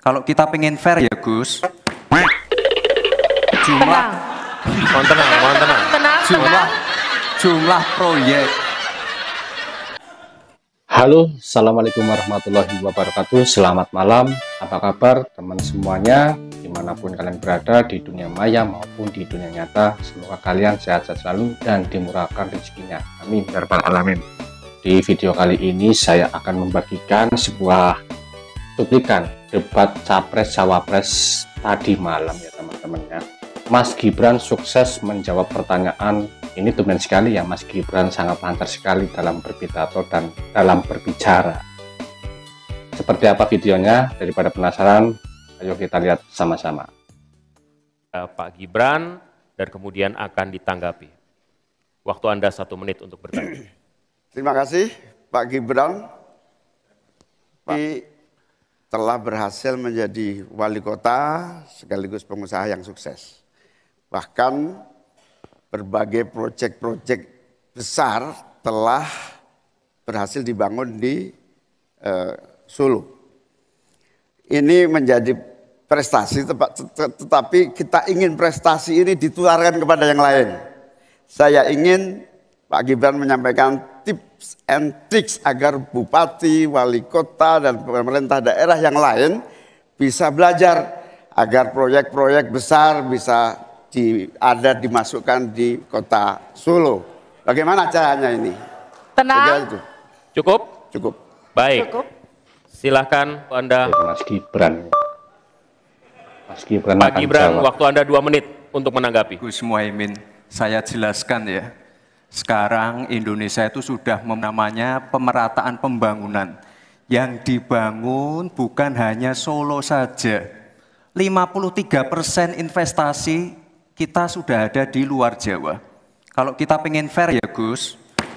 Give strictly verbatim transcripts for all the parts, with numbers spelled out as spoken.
Kalau kita pengen fair ya Gus, jumlah, Tenang. Mohon tenang, mohon tenang. Tenang, jumlah, tenang. jumlah proyek. Halo, Assalamualaikum warahmatullahi wabarakatuh. Selamat malam, apa kabar teman semuanya dimanapun kalian berada di dunia maya maupun di dunia nyata. Semoga kalian sehat-sehat selalu dan dimurahkan rezekinya, amin ya rabbal alamin. Di video kali ini saya akan membagikan sebuah cuplikan debat capres cawapres tadi malam ya teman-teman ya. Mas Gibran sukses menjawab pertanyaan. Ini tumben sekali ya, Mas Gibran sangat lancar sekali dalam berpidato dan dalam berbicara. Seperti apa videonya? Daripada penasaran, ayo kita lihat sama-sama. Pak Gibran dan kemudian akan ditanggapi. Waktu Anda satu menit untuk bertanya. Terima kasih Pak Gibran. Pak. Telah berhasil menjadi wali kota sekaligus pengusaha yang sukses. Bahkan berbagai proyek-proyek besar telah berhasil dibangun di uh, Solo. Ini menjadi prestasi, tetapi kita ingin prestasi ini ditularkan kepada yang lain. Saya ingin Pak Gibran menyampaikan tips and tricks agar bupati, wali kota, dan pemerintah daerah yang lain bisa belajar agar proyek-proyek besar bisa di, ada dimasukkan di kota Solo. Bagaimana caranya ini? Tenang. Itu. Cukup? Cukup. Baik. Cukup. Silahkan Anda. Mas Gibran. Mas Gibran Pak akan Gibran, jawab. waktu Anda dua menit untuk menanggapi. Gus Muhaimin, saya jelaskan ya. Sekarang Indonesia itu sudah namanya pemerataan pembangunan. Yang dibangun bukan hanya Solo saja. lima puluh tiga persen investasi kita sudah ada di luar Jawa. Kalau kita pengen fair ya Gus,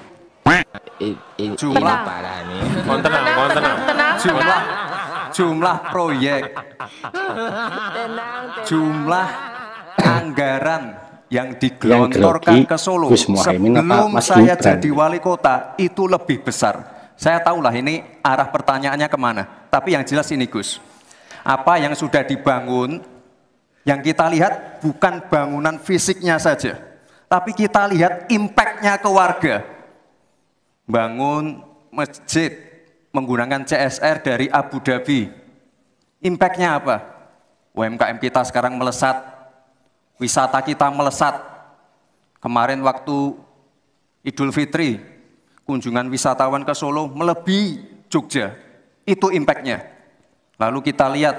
jumlah, Mohon tenang, mohon tenang. Tenang, jumlah, tenang. jumlah proyek, Tenang, jumlah anggaran yang digelontorkan grogi ke Solo Gus Muhaimin apa sebelum Mas saya Gibran? jadi wali kota itu lebih besar. Saya tahulah ini arah pertanyaannya kemana. Tapi yang jelas ini Gus, apa yang sudah dibangun, yang kita lihat bukan bangunan fisiknya saja, tapi kita lihat impact-nya ke warga. Bangun masjid menggunakan C S R dari Abu Dhabi. Impact-nya apa? U M K M kita sekarang melesat, wisata kita melesat. Kemarin waktu Idul Fitri, kunjungan wisatawan ke Solo melebihi Jogja. Itu impact-nya. Lalu kita lihat,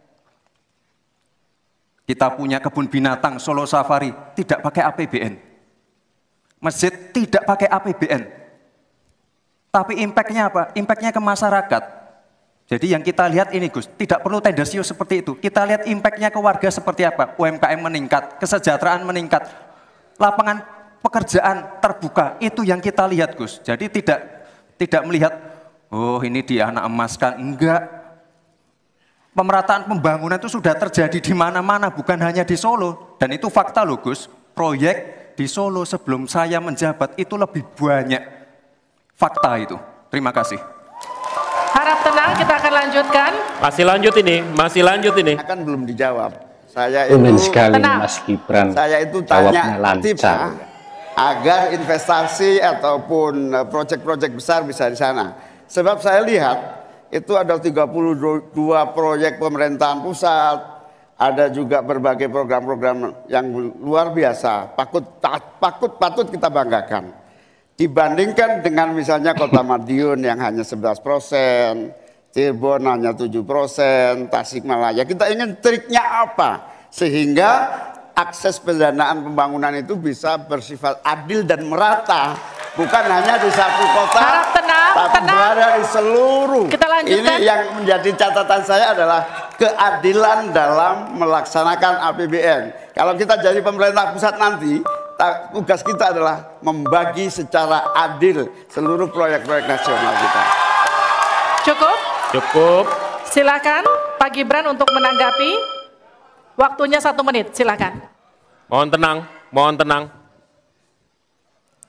kita punya kebun binatang Solo Safari, tidak pakai A P B N. Masjid tidak pakai A P B N. Tapi impact-nya apa? Impact-nya ke masyarakat. Jadi yang kita lihat ini Gus, tidak perlu tendensius seperti itu. Kita lihat impact-nya ke warga seperti apa? U M K M meningkat, kesejahteraan meningkat, lapangan pekerjaan terbuka. Itu yang kita lihat Gus. Jadi tidak tidak melihat, oh ini di anak emaskan. Enggak. Pemerataan pembangunan itu sudah terjadi di mana-mana, bukan hanya di Solo. Dan itu fakta loh Gus. Proyek di Solo sebelum saya menjabat itu lebih banyak. Fakta itu. Terima kasih. Harap tenang, kita akan lanjutkan. Masih lanjut ini, masih lanjut ini. Kan belum dijawab. Saya Tumben itu sekali Tenang. Mas Gibran. Saya itu jawabnya tanya tips lancar. ya, agar investasi ataupun eh, proyek-proyek besar bisa di sana. Sebab saya lihat itu ada tiga puluh dua proyek pemerintahan pusat, ada juga berbagai program-program yang luar biasa, patut patut patut kita banggakan. Dibandingkan dengan misalnya Kota Madiun yang hanya sebelas persen, Cirebon hanya tujuh persen, Tasikmalaya. Kita ingin triknya apa? Sehingga akses pendanaan pembangunan itu bisa bersifat adil dan merata. Bukan hanya di satu kota, Harap tenang, tapi tenang. berada di seluruh. Kita lanjutkan. Ini yang menjadi catatan saya adalah keadilan dalam melaksanakan A P B N. Kalau kita jadi pemerintah pusat nanti, tugas kita adalah membagi secara adil seluruh proyek-proyek nasional kita. Cukup? Cukup. Silakan Pak Gibran untuk menanggapi. Waktunya satu menit, silakan. Mohon tenang, mohon tenang.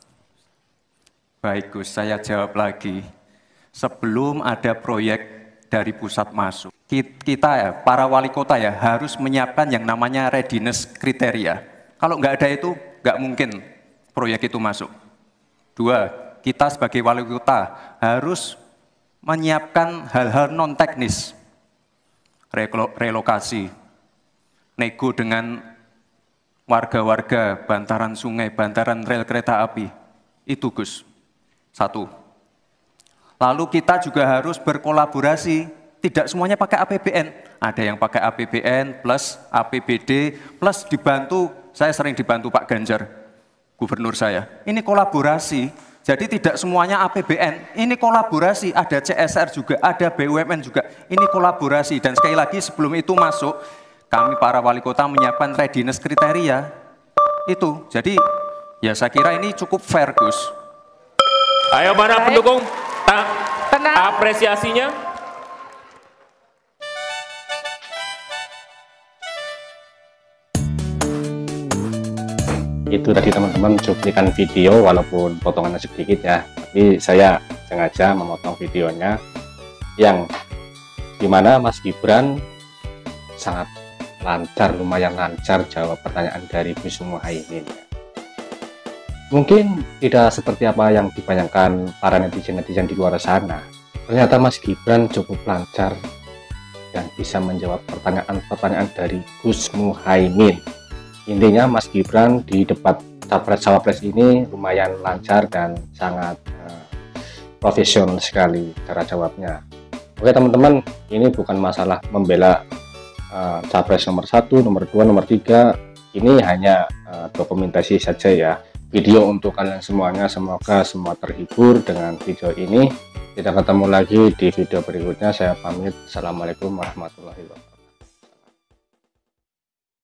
Baik Gus, saya jawab lagi. Sebelum ada proyek dari pusat masuk. Kita ya, para wali kota ya, harus menyiapkan yang namanya readiness kriteria. Kalau nggak ada itu, nggak mungkin proyek itu masuk. Dua, kita sebagai wali kota harus menyiapkan hal-hal non-teknis, relokasi, nego dengan warga-warga, bantaran sungai, bantaran rel kereta api. Itu Gus, satu. Lalu kita juga harus berkolaborasi, tidak semuanya pakai A P B N. Ada yang pakai A P B N plus A P B D plus dibantu, saya sering dibantu Pak Ganjar, gubernur saya. Ini kolaborasi. Jadi tidak semuanya A P B N, ini kolaborasi, ada C S R juga, ada B U M N juga, ini kolaborasi. Dan sekali lagi sebelum itu masuk, kami para wali kota menyiapkan readiness kriteria, itu. Jadi ya saya kira ini cukup fair, Gus. Ayo mana Baik. pendukung, Ta Tenang. apresiasinya. Itu tadi teman-teman cuplikan video, walaupun potongannya sedikit ya, tapi saya sengaja memotong videonya yang dimana Mas Gibran sangat lancar, lumayan lancar jawab pertanyaan dari Gus Muhaimin. Mungkin tidak seperti apa yang dibayangkan para netizen-netizen di luar sana. Ternyata Mas Gibran cukup lancar dan bisa menjawab pertanyaan-pertanyaan dari Gus Muhaimin. Intinya Mas Gibran di debat capres-cawapres ini lumayan lancar dan sangat uh, profesional sekali cara jawabnya. Oke teman-teman, ini bukan masalah membela uh, capres nomor satu, nomor dua, nomor tiga. Ini hanya uh, dokumentasi saja ya, video untuk kalian semuanya. Semoga semua terhibur dengan video ini. Kita ketemu lagi di video berikutnya. Saya pamit. Assalamualaikum warahmatullahi wabarakatuh.